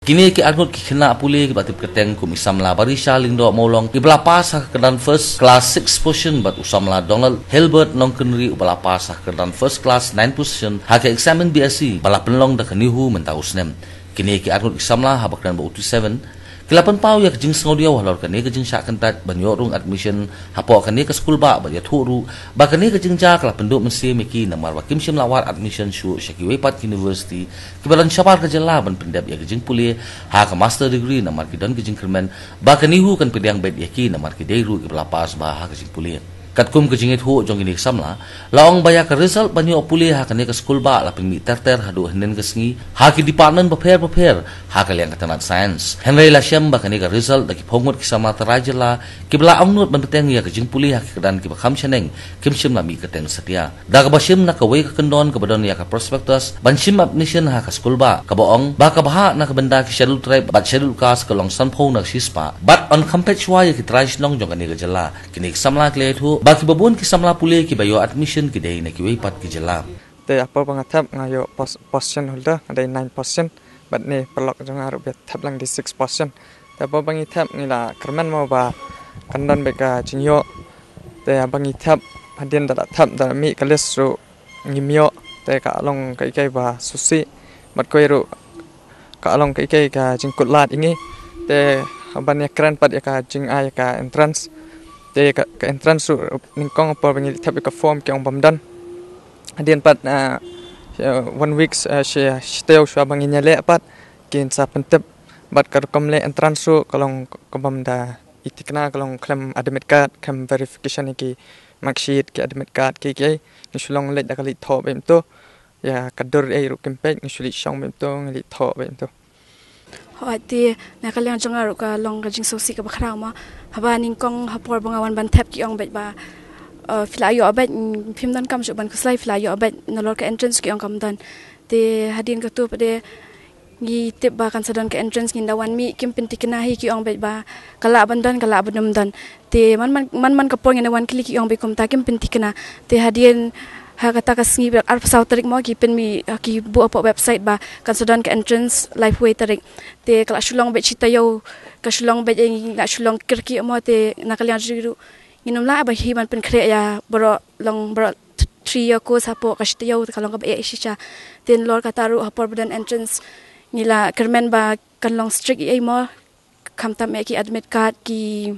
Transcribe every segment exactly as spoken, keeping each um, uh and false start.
Kini ki anut ki kena Pule ki batip keteng kum Samla Barisha lindo molong ki belapas ha kedan first class six position bat Samla Donald Hilbert nong kenri belapas ha kedan first class nine position ha ke examine B S c bala penlong da N E H U mentau snem. Kini ki anut ki Samla ha bakdan ba seven Kelapan pau ya kejing sengodia walau kene kejing Shah Kyntait banyorung admission hapo kene ke school ba ba ya thuru ba kene kejing ja kala penduk mesti meki namar wa kimsim lawar admission shu Shaki Wepat University kibalan syapar ke jela ban pendap ya kejing Pule ha ke master degree namar ki don kejing kermen ba N E H U kan pedang bet ya ki namar ki deiru ki belapas ba ha kejing Pule katkum kejing N E H U jong ini Samla laong baya ke result banyo Pule ha kene ke school ba la pengmi terter hadu henen ke sengi ha ki department prepare prepare ha ke liang katanat science henry la syam ba kene ke result da ki phongot ki Samla terajela ki bela ongnut ban peteng ya kejing Pule ha ki kedan ki bakham cheneng kim sim la mi keteng setia da ka basim na ka we ka kendon ka badon ya ka prospectus ban sim admission ha ka school ba ka boong ba ka baha na ka benda ki schedule tribe bat schedule kas ka long san phone na sispa but on competchwa ya ki trai long jong kene ke jela kini Samla kle thu baki babun ki Samla Pule ki bayo admission ki dei na ki Wepat ki jela te apa pangatap ngayo position holder ada nine position but ni perlok jong aru bet tap lang di six position te apa bangi tap ngila kerman mau ba kandan beka jingyo te bangi tap hadien da tap da mi kalis ru ngimyo te ka long kai kai ba susi mat koi ru ka long kai kai ka jingkut lat ingi te ban ya kran pat ya ka jing ai ka entrance te ka entrance ru ningkong apa bangi tap ka form ki ong bamdan hadien pat uh, one weeks uh, she stay shwa bangi nyale pat kin sa pentep bat kar komle entrance ru kalong kobam da itikna kalong claim admit card claim verification ki mark sheet ki admit card ki ki nisulong let da kali tho bem to ya kadur ai ru kempek nisuli shong bem to ngali tho bem to hoati na kalyang jongaru ka long ka jing sosi ka bakhra ma haba ningkong hapor bangawan ban tap ki ong bet ba filayo abet phimdan kam ju ban kuslai filayo abet nalor ka entrance ki ong kam dan te hadin ka tu pade ngi tip ba kan sadan ka entrance nginda wan mi kim pinti kenahi ki ong bet ba kala bandan kala badum dan te man man man man ka por nginda wan kili ki ong be kum ta kim pinti kena te hadin ha kata ka sngi ber ar pasau tarik mo ki pen mi ki bu apa website ba kan sadan ka entrance live way tarik te kala shulong bet chita yo ka shulong bet ngi la shulong kirki mo te nakalyang jiru nginom la ba himan pen khre ya bro long bro three year course hapo ka shita yo kalong ka ba e shisha ten lor ka taru hapor badan entrance ngila kermen ba kan long strict ai mo khamta me ki admit card ki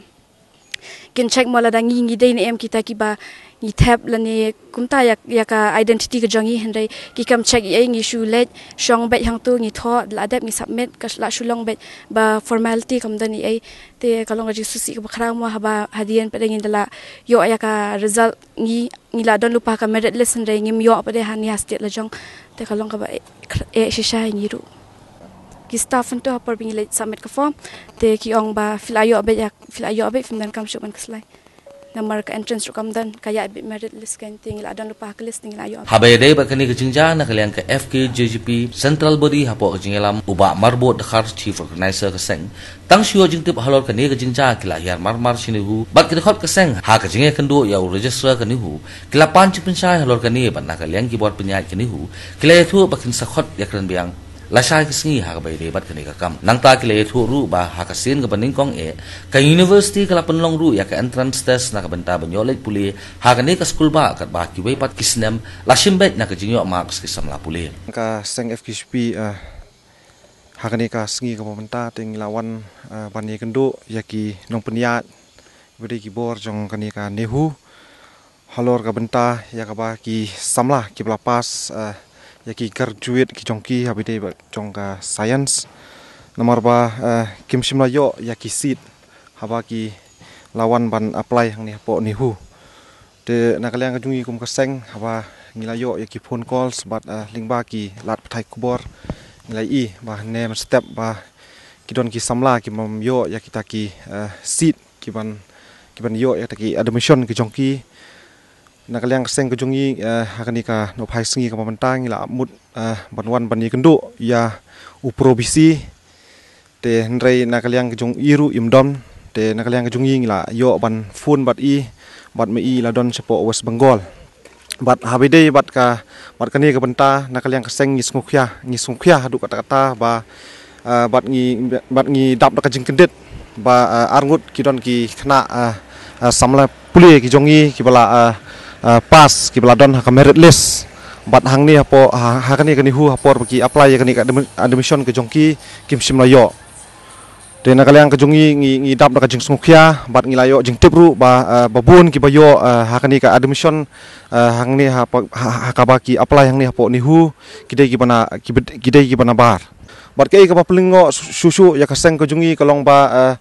kin check mo la da ngi ngi dei ne em kita ki ba ni tab la ni kumta ya ya ka identity ka jongi hendai ki kam check ai ngi shu let shong bet hang tu ngi tho la adap ngi submit ka la shulong bet ba formality kam dani ai te kalong ji susi ka khra mo haba hadien pe ngi dala yo ya ka result ngi ngi la don lupa ka merit list hendai ngi yo pa de han ya state la jong te kalong ka ba e shisha ngi ru ki staffento par bingi let submit ka form te ki ong ba filayo be ya filayo be fim dan kam shu ban kslai namar ka entrance ru kam dan kaya be merit list kan ting la dan lupa ka list ting la yo habai dei ba kani kejing ja na kalian ke F K J G P central body hapo kejing lam uba marbot dakhar chief organizer ka seng tang shio jing tip halor kani kejing ja kila yar marmar N E H U bat ki khot ka seng ha kejing kendo ya register ka N E H U kila pan chip pensai halor kani ban na kalian ki bot penyai ka N E H U kila thu bakin sakhot ya kran biang lasai ki sengi ha ka bai debat kani ka kam nang ta ki le thu ru ba ha ka sin ka baning kong e ka university kala penlong ru ya ka entrance test na ka benta banyolet Pule ha ka ni ka school ba ka ba ki Wepat kisnem la simbet na ka jinyo marks ki Samla Pule ka seng F K J P ha ka ni ka sengi ka benta ting lawan ban ni kendo ya ki nong peniat beri ki bor jong ka ni ka N E H U halor ka benta ya ka ba ki Samla ki belapas ya ki graduate ki jongki habide ba jongka science nomor ba uh, kim simla yo ya ki seat haba ki lawan ban apply hang ni po N E H U te nakaliang ka jungi kum ka seng haba ngila yo ya ki phone calls bat uh, lingba ki lat pathai kubor ngilai i ba name step ba ki don ki Samla ki mom yo ya kita ki uh, seat ki ban ki ban yo ya ta ki admission ki jongki nakaliang seng kejungi hakani ka no phai singi ka pamantang ila mut banwan bani kendo ya uprovisi te nrei nakaliang kejung iru imdom te nakaliang kejungi ila yo ban phone bat i bat me i la don sepo West Bengal bat habide bat ka bat kani ka benta nakaliang seng ngisngukya ngisngukya hadu kata-kata ba bat ngi bat ngi dap dak jing Kyntait ba arngut kidon ki khna Samla Pule ki jongi ki bala pas ki bala don ha merit list bat hang ni apo ha kani kani hu apor ki apply kani ka admission ke jongki kim simla yo de nakaliang ke jongi ngi ngi dap dak jing smukhya bat ngi layo jing tibru ba babun ki bayo ha kani ka admission hang ni ha ha ka ba ki apply hang ni apo N E H U kidai ki bana kidai ki bana bar bat kai ka palingo susu ya kaseng ke jongi kalong ba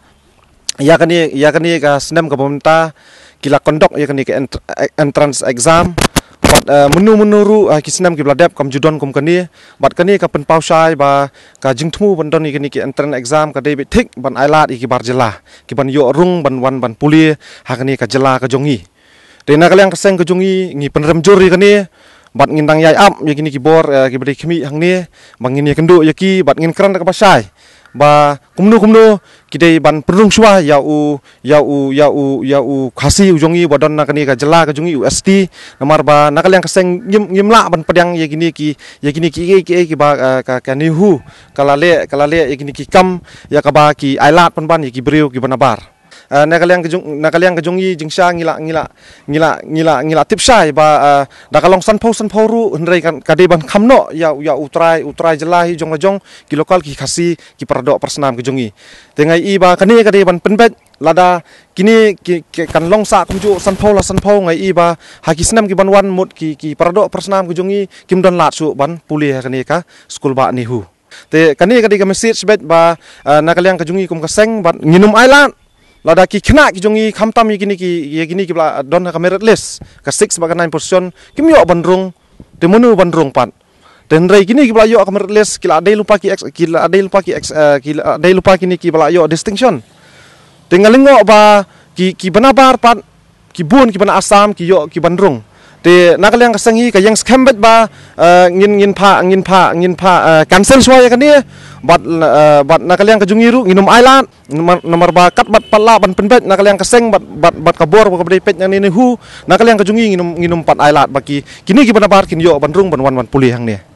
ya kani ya kani ka senam ka pemerintah kila kondok ya kani ke entrance exam bat menu menuru kisnam ki bladap kam judon kum kani bat kani ka pen pausai ba ka jingthmu bandon kani ki entrance exam ka debit thik ban ailat ki bar jela ki ban yo rung ban wan ban Pule ha kani ka jela ka jongi de na kalyang kaseng ka jongi ngi penrem juri kani bat ngindang yai ap ya kini ki bor ki bari khmi hang ni bangin ya kendu ya ki bat ngin kran ka pasai ba kumnu kumnu kidai ban perung suah ya u ya u ya u ya u khasi ujongi bodon na kani ka jela ka jongi U S T namar ba nakal yang keseng ngim ngimla ban pedang ya gini ki ya gini ki ki ki ba ka ka N E H U kalale kalale ya gini ki kam ya ka ba ki ailat pan ban ya ki briu ki banabar nakal yang kejong nakal yang kejongi jing Shah ngila ngila ngila ngila ngila tipsai ba dakalong sanpau sanpau ru hendrai kan kade ban khamno ya ya utrai utrai jelahi jong jong ki lokal ki khasi ki perdok persnam kejongi tengai i ba kani kade ban penbet lada kini ki kan longsa kumju sanpau la sanpau ngai i ba haki senam ki ban wan mut ki ki perdok persnam kejongi kim don lat su ban Pule kani ka skul ba N E H U te kani kade ka message bet ba nakal yang kejongi kum kaseng bat nginum ailat lada ki khna ki jongi khamtam yi kini ki ye kini ki bla don ka merit list ka six ba ka nine position kim yo bandrung te menu bandrung pat den rai kini ki bla yo ka merit list kila adai lupa ki kila adai lupa ki kila adai lupa kini ki bla yo distinction tengalingo ba ki ki banabar pat ki bun ki bana asam ki yo ki bandrung te nakal yang kasangi ka yang skambet ba ngin ngin pha ngin pha ngin pha cancel suaya kan dia bat bat nakal yang kejungi ru nginum ailat nomor ba kat bat pala ban penbet nakal yang kaseng bat bat bat kabor ba kabdai pet yang N E H U nakal yang kejungi nginum nginum pat ailat baki kini ki banabar kin yo bandrung ban wan wan Pule hang ni